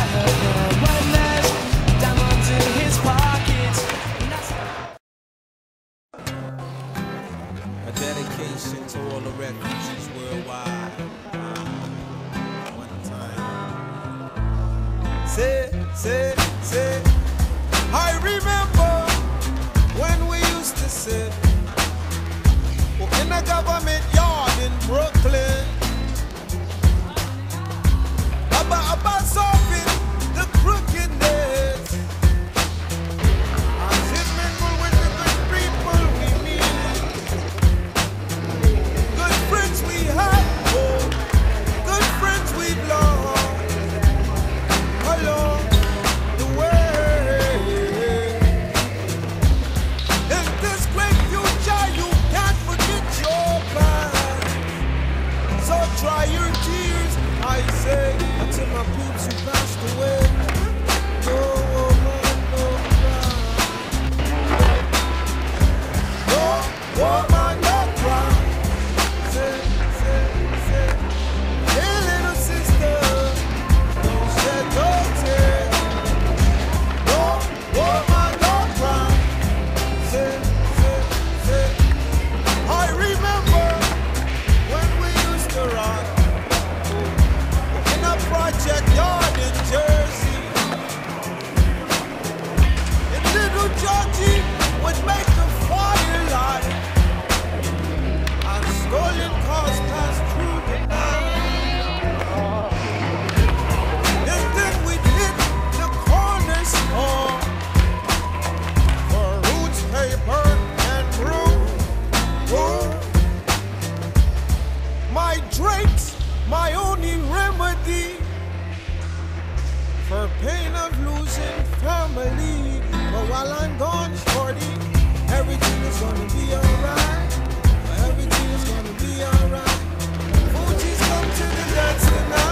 When there's diamonds in his pockets. A dedication to all the refugees worldwide. One time. Say. I remember when we used to sit in a government yard in Brooklyn. About solving the crookedness. As it mingle with the good people we meet. Good friends we had, oh, good friends we've lost along the way. In this great future, you can't forget your past. So dry your tears, I say, until my peeps who passed away. No woman, no cry. No woman, no cry. Say. Hey, little sister, don't shed no tears. No woman, no cry. Say. I remember when we used to rock in a project yard in Jersey. And little Georgie would make the fire light. And stolen cars passed through the night. And then we'd hit the corner store for roots, paper, and brew. My drinks, my only remedy for pain of losing family. But while I'm gone, shorty, everything is gonna be alright. Everything is gonna be alright. Fuji's come to the dance tonight.